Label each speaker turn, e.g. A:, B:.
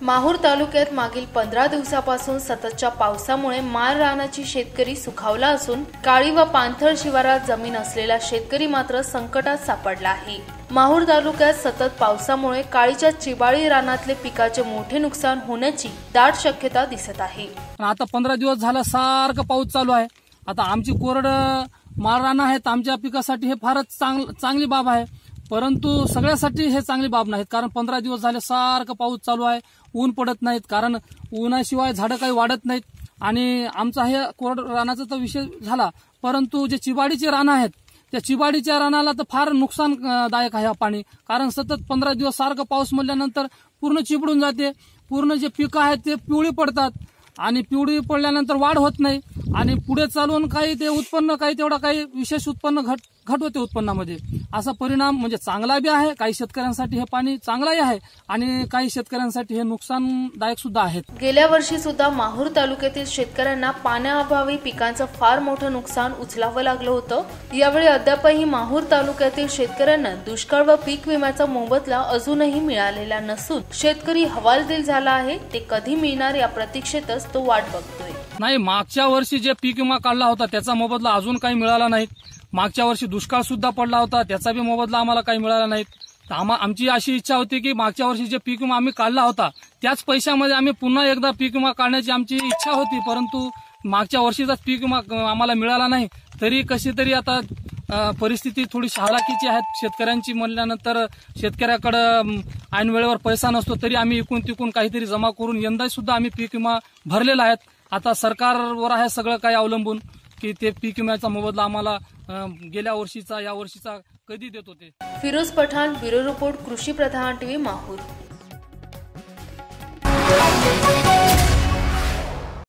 A: माहूर तालुक्यात मागील 15 दिवसापासून सततच्या पावसामुळे माळ रानाची शेतकरी सुखावला असून काळी व पाणथळ शिवारात जमीन असलेला शेतकरी मात्र संकटात सापडला आहे। माहूर तालुक्यात सतत पावसामुळे काळीच्या चिबाळी रानातले पिकाचे मोठे नुकसान होण्याची दाट शक्यता दिसत आहे।
B: आता 15 दिवस झाला सारखा पाऊस चालू आहे। आता आमची कोरड माळ रान आहेत, आमच्या पिकासाठी हे फारच चांगली बाब आहे, परंतु सगळ्यासाठी हे चांगली बाब नाहीत। कारण 15 दिवस झाले सारखा पाऊस चालू आहे, ऊन पडत नाहीत, कारण उन्हाशिवाय झाडं काही वाढत नाहीत। आणि आमचा हे कोरड रानाचा तर विषय झाला, परंतु जे चिबाडीचे रान आहेत त्या चिबाडीच्या रानाला तर फार नुकसानदायक आहे हा पाणी। कारण सतत 15 दिवस सारखा पाऊस म्हणल्यानंतर पूर्ण चिबडून जाते, पूर्ण जे पिकं आहेत ते पिवळी पडतात आणि पिवळी पडल्यानंतर वाढ होत नाही आणि पुढे चालून काही ते उत्पन्न काही तेवढा काही विशेष उत्पन्न घट होते उत्पन्नामध्ये। असा परिणाम म्हणजे चांगला बी आहे, काही शेतकऱ्यांसाठी हे पाणी चांगलाही आहे आणि काही शेतकऱ्यांसाठी हे नुकसानदायक सुद्धा आहे।
A: गेल्या वर्षी सुद्धा माहूर तालुक्यातील शेतकऱ्यांना पाण्याअभावी पिकांचं फार मोठं नुकसान उचलावं लागलं होतं। यावेळी अद्यापही माहूर तालुक्यातील शेतकऱ्यांना दुष्काळ व पीक विम्याचा मोबदला अजूनही मिळालेला नसून शेतकरी हवालदिल झाला आहे। ते कधी मिळणार या प्रतीक्षेतच तो वाट बघतोय।
B: नाही, मागच्या वर्षी जे पीक विमा काढला होता त्याचा मोबदला अजून काही मिळाला नाही। मागच्या वर्षी दुष्काळ सुद्धा पडला होता, त्याचा बी मोबदला आम्हाला काही मिळाला नाही। आमची अशी इच्छा होती की मागच्या वर्षी जे पीक विमा आम्ही काढला होता त्याच पैशामध्ये आम्ही पुन्हा एकदा पीक विमा काढण्याची आमची इच्छा होती, परंतु मागच्या वर्षीचा पीक विमा आम्हाला मिळाला नाही। तरी कशी तरी आता परिस्थिती थोडी हालाकीची आहे शेतकऱ्यांची म्हणल्यानंतर शेतकऱ्याकडे ऐन वेळेवर पैसा नसतो, तरी आम्ही इकून तिकून काहीतरी जमा करून यंदा सुद्धा आम्ही पीक विमा भरलेला आहे। आता सरकारवर आहे सगळं काही अवलंबून की ते पीक विम्याचा मोबदला आम्हाला गेल्या वर्षीचा या वर्षीचा कधी देत होते।
A: फिरोज पठाण, ब्युरो रिपोर्ट, कृषी प्रधान टीव्ही, माहूर।